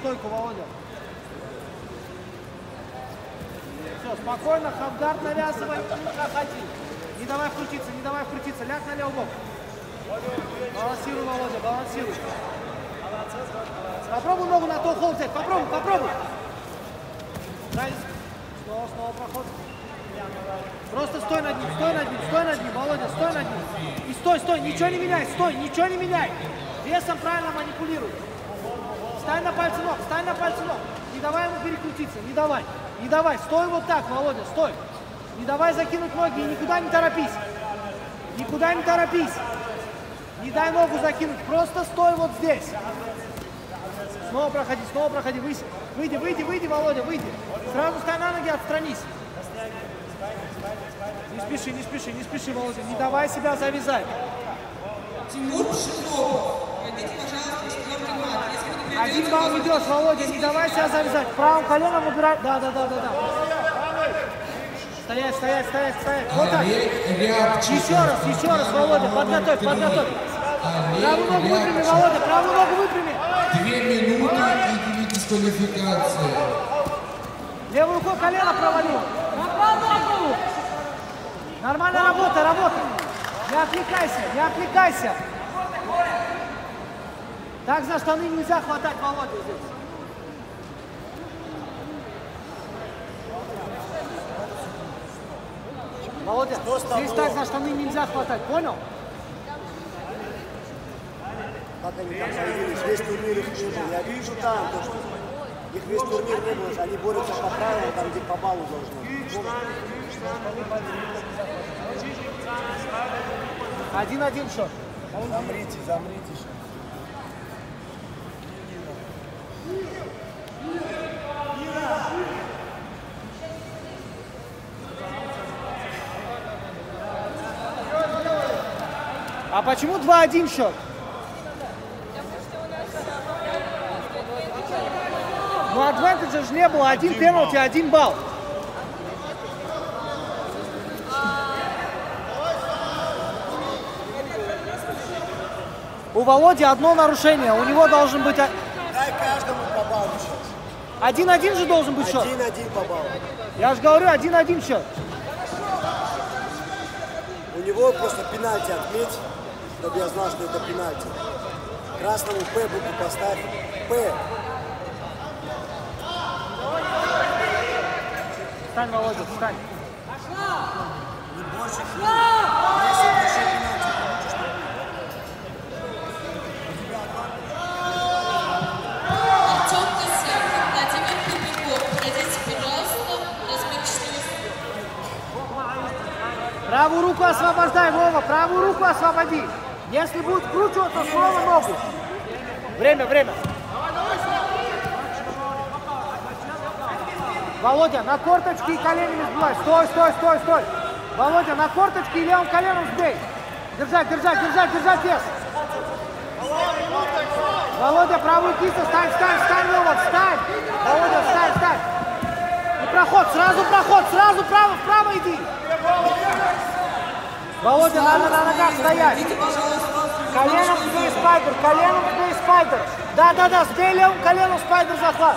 стойку, Володя. Все, спокойно, хавгард навязывай, проходи. Не давай крутиться, не давай крутиться. Ляг на левый бок. Балансируй, Володя, балансируй. Попробуй ногу на то холл взять, попробуй, попробуй. Снова проход. Просто стой над ним, Володя, стой над ним. И стой, ничего не меняй, ничего не меняй. Весом правильно манипулируй. Встань на пальцы ног, Не давай ему перекрутиться, не давай. Стой вот так, Володя, стой. Не давай закинуть ноги и никуда не торопись. Не дай ногу закинуть, просто стой вот здесь. Снова проходи, выйди, Володя, выйди. Сразу встань на ноги, отстранись. Не спеши, Володя, не давай себя завязать. Тимур Пшиков, пройдите, пожалуйста, 4-й мат. 1 балл идешь, Володя, не давай себя завязать. Правым коленом убирай. Да. Стоять. Вот так. Еще раз, Володя, подготовь. Правую ногу выпрями, Володя, правую ногу выпрями. 2 минуты и дисквалификация. Левую рукой колено провалил. Нормальная работа. Не отвлекайся. Так за штаны нельзя хватать, Володя, здесь. Володя, здесь так за штаны нельзя хватать, понял? Как они там появились, весь турнир их не был. Я вижу там, то, что их весь турнир не было, они борются по правилам, там где по баллу должно быть. 1-1 счет. Замрите. А почему 2-1 счет? Ну, адвантажа же не было. 1 пенальти, 1 балл. У Володи одно нарушение. У него должен быть... Дай каждому по баллу сейчас. 1-1 же должен быть счет. 1-1 по баллу. Я же говорю, 1-1 счет. У него просто пенальти отметь, чтобы я знал, что это пенальти. Красному П букву поставь. П. Встань, Володя, встань. Не больше. Если еще пенальти получишь, Артем Косяков, Владимир Кубиков, пройдите, пожалуйста, разминочную. Правую руку освобождай, Вова, правую руку освободи. Если будет вкручиваться, снова ногу. Время. Володя, на корточки и коленями сбивай. Стой. Володя, на корточки и левым коленом сбей. Держать вес. Володя, правую кисть, встань, Вова, встань. Володя, встань. И проход, сразу вправо иди. Володя, надо на ногах стоять. Коленом сбей спайдер. Да, сбей левым коленом спайдер захват.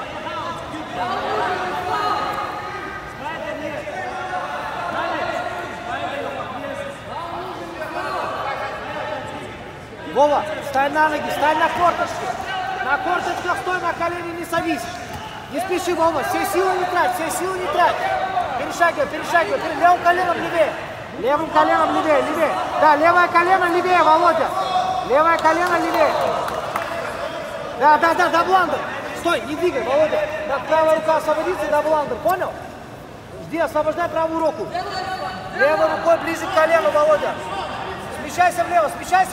Вова, встань на ноги, встань на корточки. На корточках стой, на колени не садись. Не спеши, Вова, все силы не трать. Перешагивай. Левым коленом левее. Левее. Да, левое колено левее, Володя. Левое колено левее. Да, дабландер. Стой, не двигай, Володя. Правая рука освободится, дабландер, понял? Жди, освобождай правую руку. Левой рукой ближе к колену, Володя. Смещайся влево.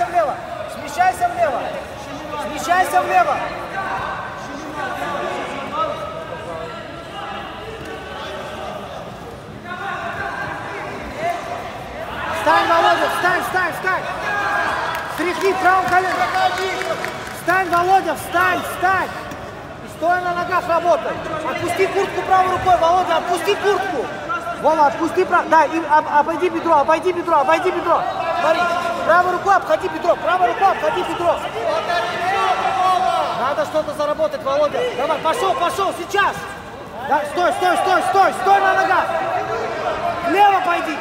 Встань, Володя, встань. Стряхни правым коленом. Встань, Володя, встань. И стой на ногах, работай. Отпусти куртку правой рукой, Володя, отпусти куртку. Вова, отпусти правой. Да, и обойди бедро. Смотри, правой рукой обходи бедро. Надо что-то заработать, Володя. Давай, пошел, пошел, сейчас. Да, стой, стой, стой, стой, стой на ногах. Влево пойди.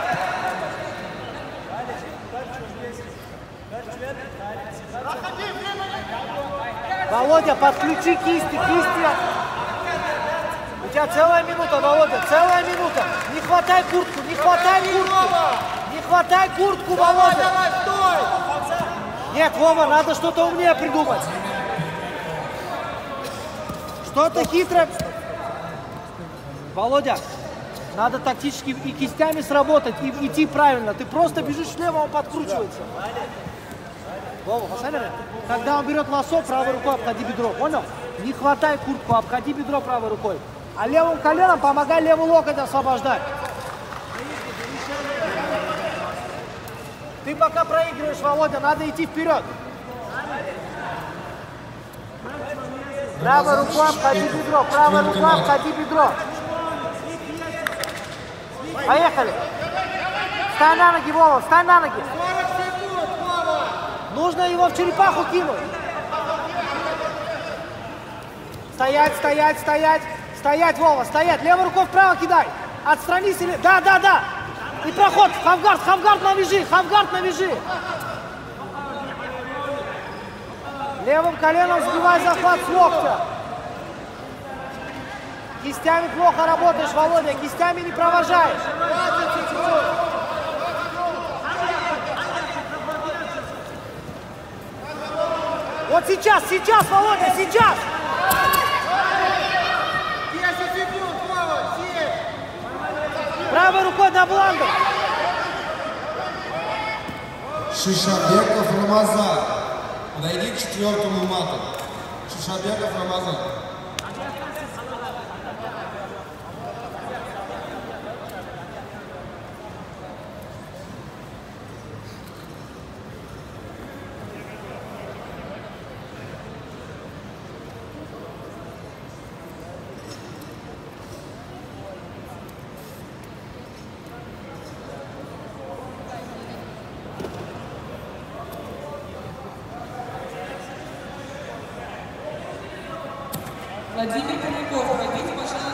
Володя, подключи кисти, кисти. У тебя целая минута, Володя, целая минута. Не хватай куртку, не хватай куртку. Не хватай куртку, Володя. Нет, Вова, надо что-то умнее придумать. Что-то хитрое. Володя, надо тактически и кистями сработать, и идти правильно. Ты просто бежишь слева, он подкручивается. Вова, посмотри, когда он берет лассо, правой рукой обходи бедро, понял? Не хватай куртку, обходи бедро правой рукой. А левым коленом помогай левый локоть освобождать. Ты пока проигрываешь, Володя, надо идти вперед. Правой рукой обходи бедро, правой рукой обходи бедро. Поехали. Встань на ноги, Вова, встань на ноги. Нужно его в черепаху кинуть. Стоять, стоять, стоять. Стоять, Вова, стоять. Левой рукой вправо кидай. Отстранись или... Да, да, да. И проход. Хавгард навяжи. Хавгард навяжи. Левым коленом сбивай захват с локтя. Кистями плохо работаешь, Володя. Кистями не провожаешь. Вот сейчас, сейчас, Володя, сейчас! 10 секунд, Вова, 7! Правой рукой на бланду. Шишабеков Рамазан. Подойди к четвертому мату. Шишабеков Рамазан. Владимир Хомяков, пойдите, пожалуйста.